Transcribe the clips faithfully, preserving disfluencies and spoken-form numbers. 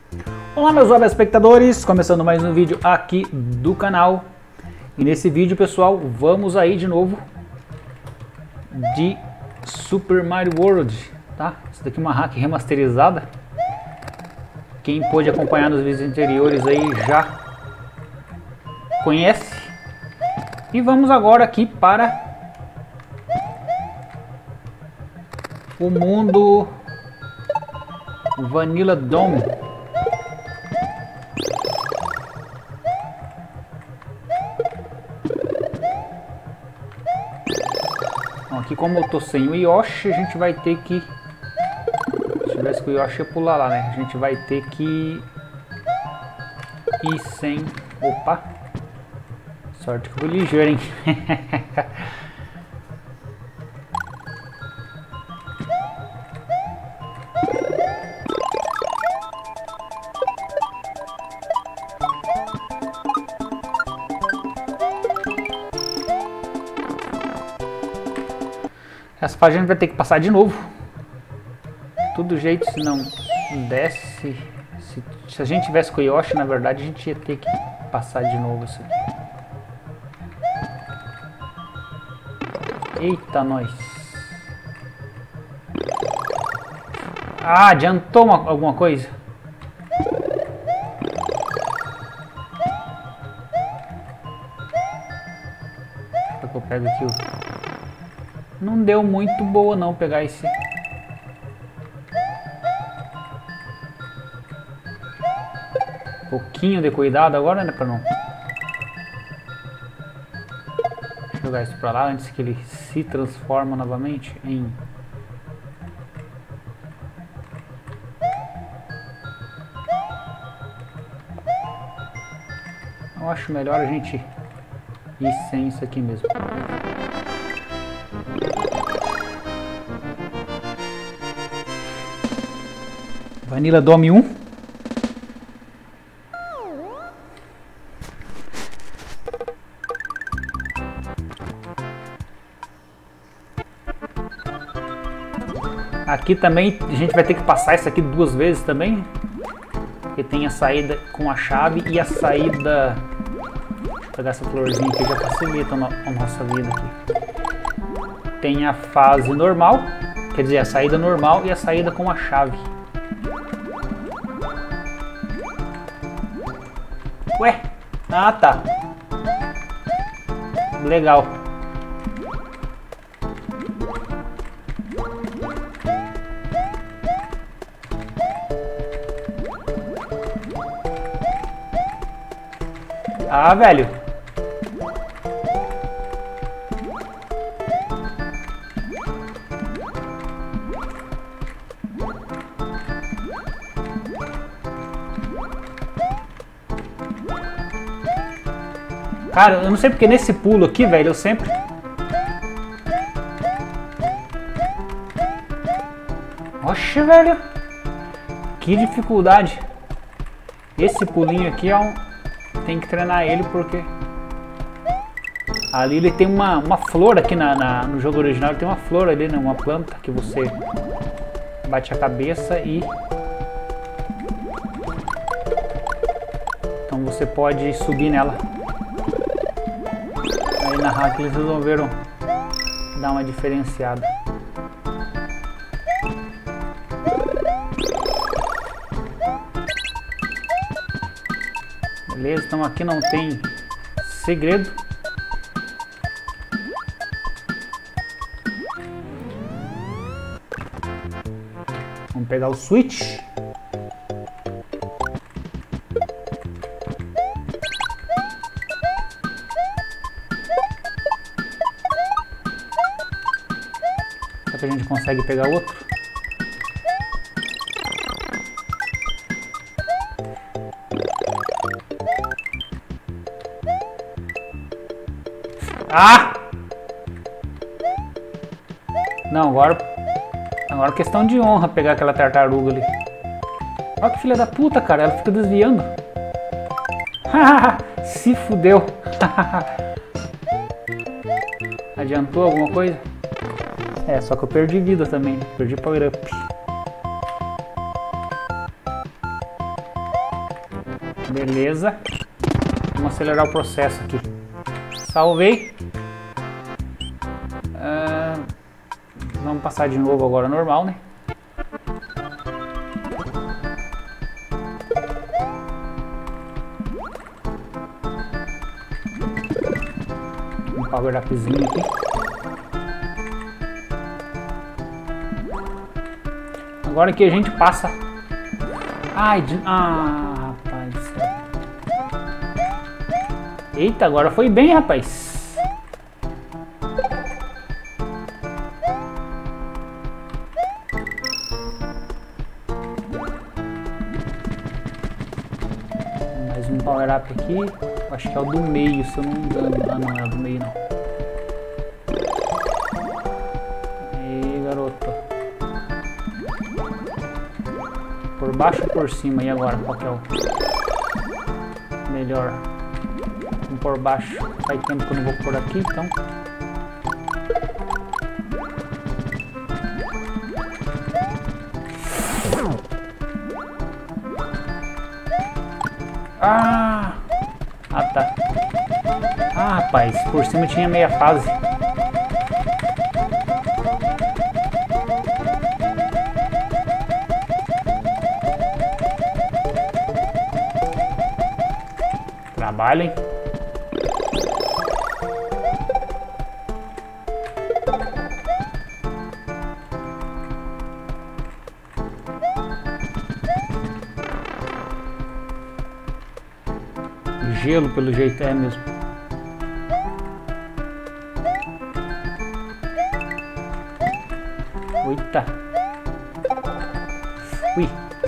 Olá meus web espectadores, começando mais um vídeo aqui do canal. E nesse vídeo, pessoal, vamos aí de novo de Super Mario World, tá? Isso daqui é uma hack remasterizada. Quem pôde acompanhar nos vídeos anteriores aí já conhece. E vamos agora aqui para o mundo Vanilla Dome. Aqui, como eu tô sem o Yoshi, a gente vai ter que... Se tivesse que o Yoshi ia pular lá, né? A gente vai ter que ir sem... Opa! Sorte que eu fui ligeiro, hein? Essa fase a gente vai ter que passar de novo. Todo jeito, se não desce... Se, se a gente tivesse com o Yoshi, na verdade, a gente ia ter que passar de novo isso aqui. Eita, nós. Ah, adiantou uma, alguma coisa? Será que eu pego aqui o... Não deu muito boa não pegar esse. Pouquinho de cuidado agora, né, para não jogar isso para lá antes que ele se transforma novamente em Eu acho melhor a gente ir sem isso aqui mesmo. Vanilla Dome um. Aqui também a gente vai ter que passar isso aqui duas vezes também. Porque tem a saída com a chave e a saída... Deixa eu pegar essa florzinha aqui, já facilita a nossa vida aqui. Tem a fase normal, quer dizer, a saída normal e a saída com a chave. Ué? Ah, tá. Legal. Ah, velho. Cara, eu não sei porque nesse pulo aqui, velho, eu sempre... Oxe, velho. Que dificuldade. Esse pulinho aqui é um... Tem que treinar ele porque... Ali ele tem uma, uma flor aqui na, na, no jogo original. Ele tem uma flor ali, né? Uma planta que você bate a cabeça e... Então você pode subir nela. Aí na hack eles resolveram dar uma diferenciada. Beleza, então aqui não tem segredo. Vamos pegar o switch. Será que a gente consegue pegar outro? Ah! Não, agora... Agora é questão de honra pegar aquela tartaruga ali. Olha que filha da puta, cara. Ela fica desviando. Se fudeu. Adiantou alguma coisa? É, só que eu perdi vida também. Perdi power up. Beleza. Vamos acelerar o processo aqui. Salvei. Uh, vamos passar de novo agora normal, né? Um power upzinho aqui. Agora que a gente passa. Ai, de... ah, rapaz do céu. Eita, agora foi bem, rapaz. Mais um power up aqui. Acho que é o do meio, se eu não me engano. Ah, não é o do meio, não. Aí, garoto. Por baixo ou por cima? E agora? Qual que é o melhor? Vamos por baixo. Faz tempo que eu não vou por aqui, então. Ah! Ah, tá. Ah, rapaz, por cima tinha meia fase. Trabalho, hein? Gelo, pelo jeito, é mesmo. Eita. Ui.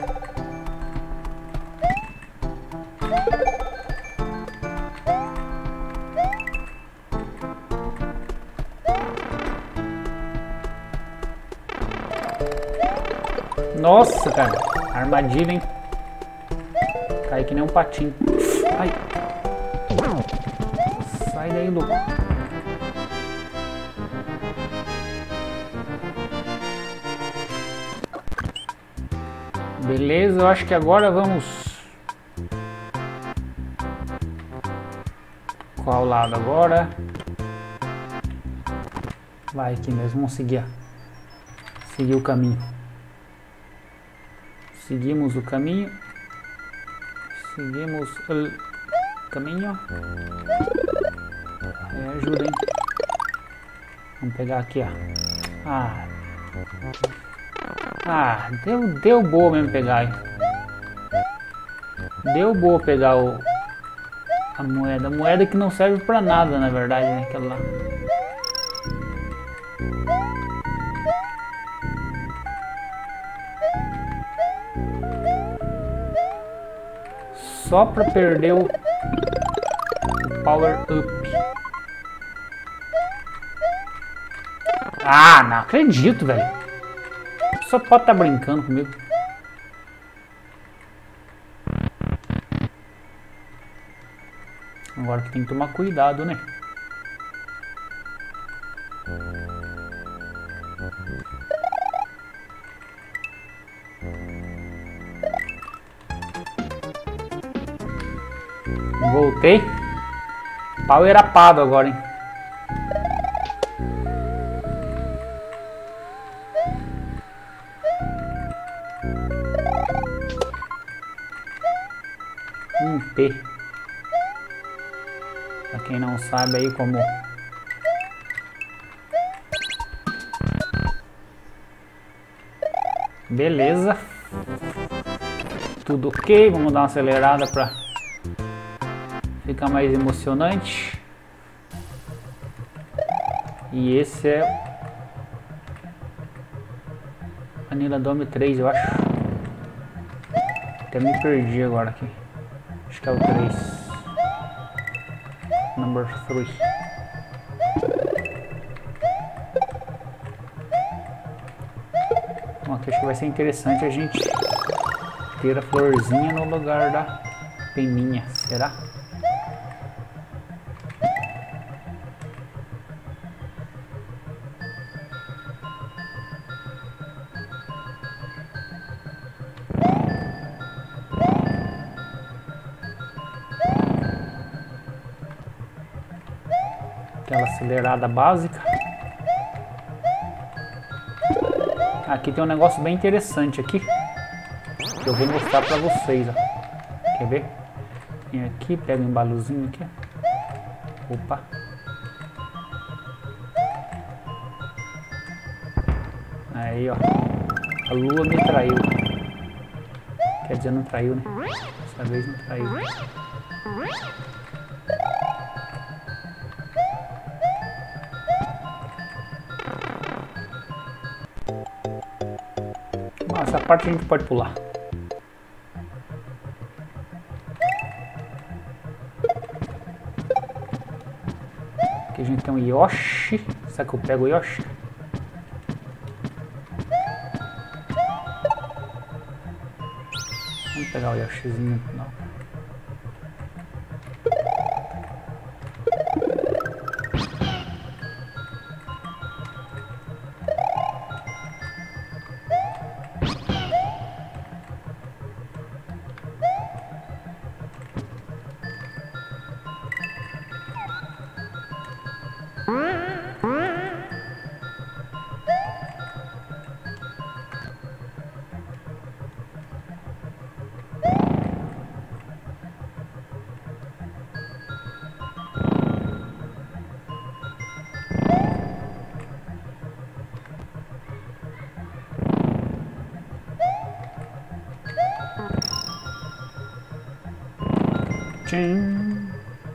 Nossa, cara. Armadilha, hein? Cai que nem um patinho. Ai. Sai daí, louco. Beleza, eu acho que agora vamos... Qual lado agora? Vai aqui mesmo, vamos seguir. Seguir o caminho. Seguimos o caminho. Seguimos o caminho. É, ajuda, hein? Vamos pegar aqui, ó. Ah, ah deu, deu boa mesmo pegar, hein? Deu boa pegar o, a moeda. A moeda que não serve pra nada, na verdade, né? Aquela lá. Só pra perder o power up. Ah, não acredito, velho. Só pode estar brincando comigo. Agora que tem que tomar cuidado, né? Voltei. Power upado agora, hein? Um P. Pra quem não sabe aí como... Beleza. Tudo ok. Vamos dar uma acelerada pra ficar mais emocionante. E esse é Vanilla Dome três, eu acho. Até me perdi agora aqui. Acho que é o três. Number three. Bom, aqui acho que vai ser interessante a gente ter a florzinha no lugar da peninha. Será? Aquela acelerada básica. Aqui tem um negócio bem interessante aqui. Que eu vou mostrar pra vocês, ó. Quer ver? Vem aqui, pega um embalozinho aqui. Opa. Aí, ó. A lua me traiu. Quer dizer, não traiu, né? Dessa vez não traiu. Bom, essa parte a gente pode pular. Aqui a gente tem um Yoshi. Será que eu pego o Yoshi? Vamos pegar o Yoshizinho, não. Tchim.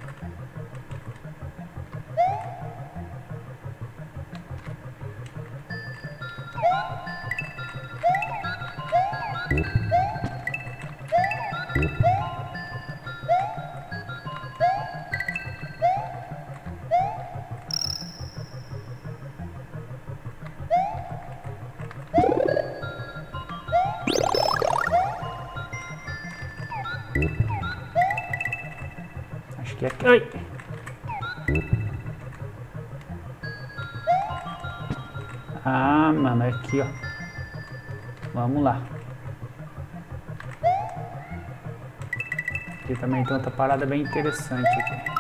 Acho que é aqui. Ai. Ah, mano, é aqui, ó. Vamos lá. Aqui também tem outra parada bem interessante aqui.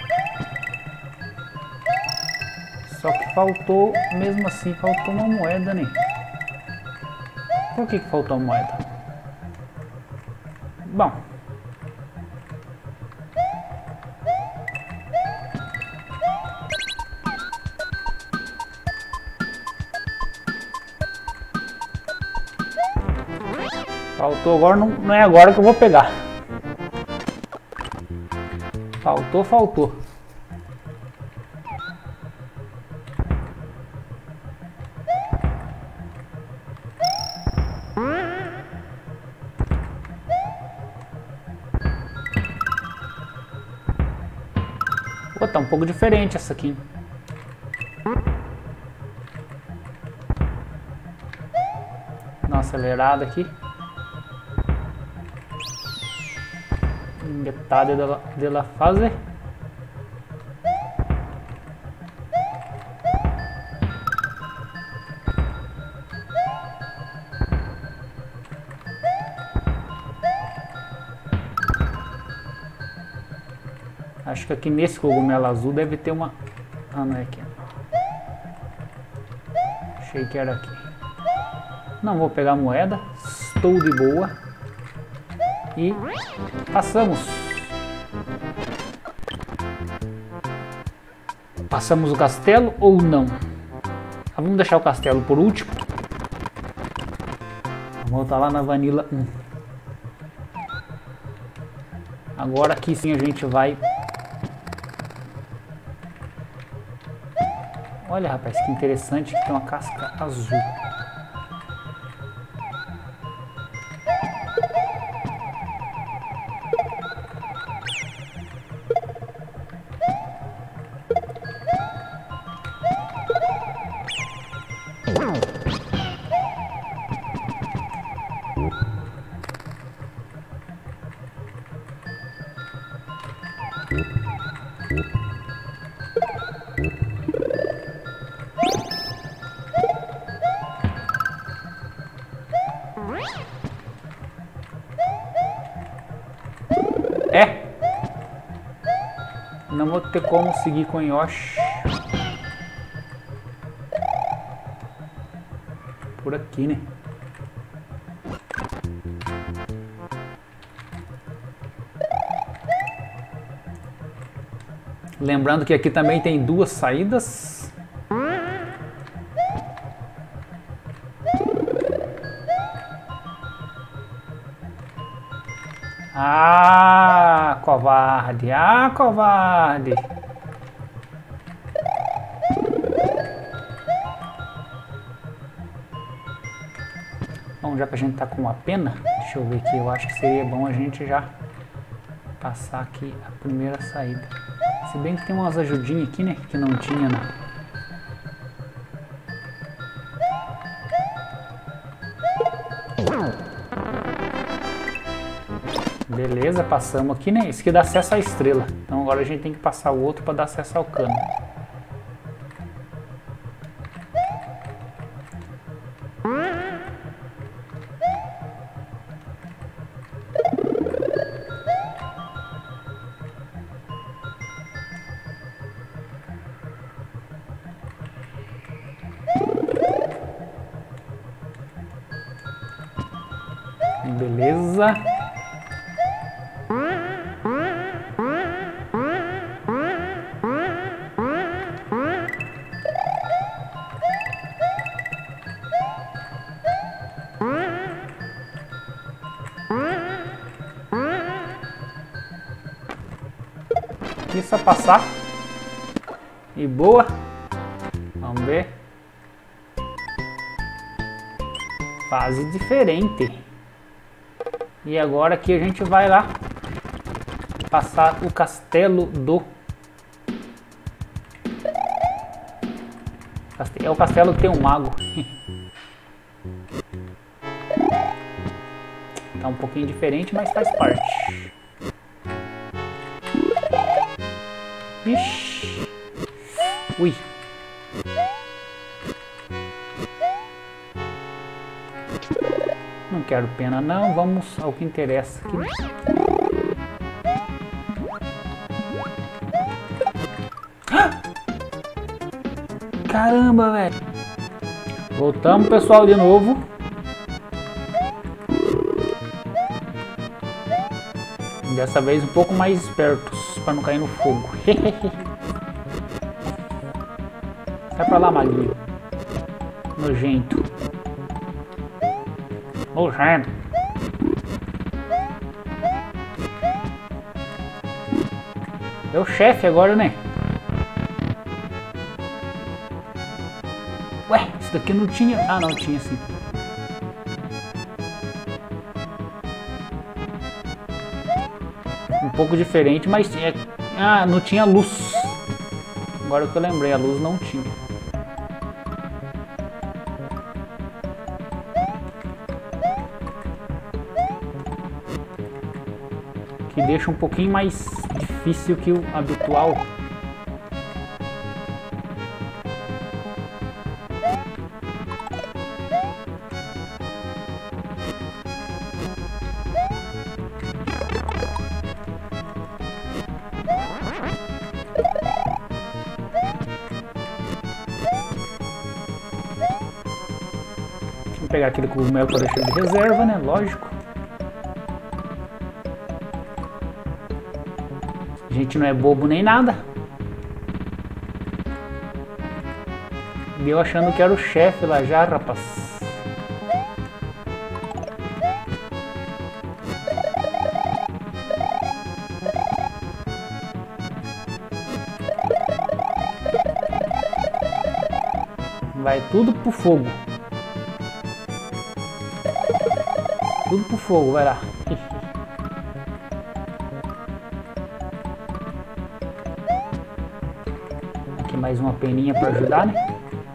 Só que faltou, mesmo assim, faltou uma moeda, né? Por que que faltou uma moeda? Bom. Faltou agora, não, não é agora que eu vou pegar. Faltou, faltou. Pô, tá um pouco diferente essa aqui. Dá uma acelerada aqui. Metade dela, dela fase. Acho que aqui nesse cogumelo azul deve ter uma... Ah, não é aqui. Achei que era aqui. Não vou pegar a moeda. Estou de boa. E passamos. Passamos o castelo ou não? Ah, vamos deixar o castelo por último. Vamos voltar lá na Vanilla um. Agora aqui sim a gente vai... Olha, rapaz, que interessante que tem uma casca azul. É. Não vou ter como seguir com Yoshi. por aqui, né? Lembrando que aqui também tem duas saídas. Ah, covarde! Ah, covarde! Bom, já que a gente tá com uma pena, deixa eu ver aqui, eu acho que seria bom a gente já passar aqui a primeira saída. Se bem que tem umas ajudinhas aqui, né, que não tinha, né? Beleza, passamos aqui, né? Isso aqui dá acesso à estrela. Então agora a gente tem que passar o outro para dar acesso ao cano. Beleza. Aqui só passar. E boa. Vamos ver. Fase diferente. E agora aqui a gente vai lá passar o castelo do... É o castelo que tem um mago. Tá um pouquinho diferente, mas faz parte. Ixi. Ui. Não quero pena não, vamos ao que interessa aqui. Caramba, velho. Voltamos, pessoal, de novo. Dessa vez um pouco mais espertos, para não cair no fogo. Sai pra lá, maguinho. Nojento. Nojento. É o chefe agora, né? Ué, isso daqui não tinha... Ah, não, tinha sim. Um pouco diferente, mas tinha... Ah, não tinha luz. Agora que eu lembrei, a luz não tinha. Que deixa um pouquinho mais difícil que o habitual. Vou pegar aquele cogumelo para deixar de reserva, né? Lógico. A gente não é bobo nem nada. Deu achando que era o chefe lá já, rapaz. Vai tudo pro fogo. Tudo pro fogo, vai lá. Aqui mais uma peninha para ajudar, né?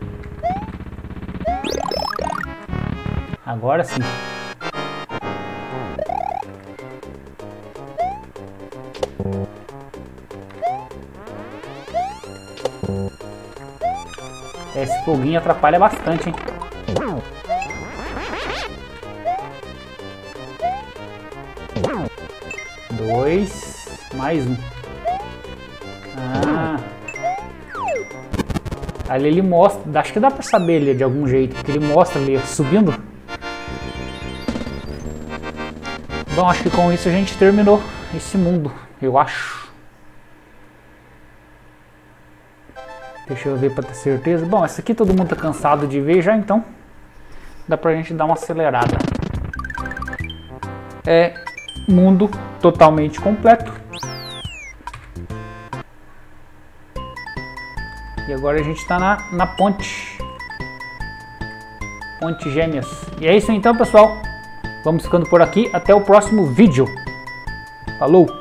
Agora sim. Esse foguinho atrapalha bastante, hein? Dois, mais um. Ah. Ali ele mostra, acho que dá pra saber ali de algum jeito, porque ele mostra ali subindo. Bom, acho que com isso a gente terminou esse mundo, eu acho. Deixa eu ver pra ter certeza. Bom, essa aqui todo mundo tá cansado de ver já, então dá pra gente dar uma acelerada. É mundo totalmente completo. E agora a gente está na, na ponte. Ponte Gêmeas. E é isso então, pessoal. Vamos ficando por aqui. Até o próximo vídeo. Falou!